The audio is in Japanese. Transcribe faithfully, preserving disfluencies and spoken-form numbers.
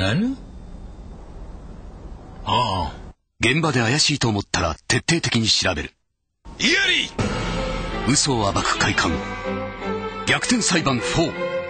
何？ああ。 現場で怪しいと思ったら徹底的に調べる。 イヤリー！ 嘘を暴く快感。逆転裁判フォー。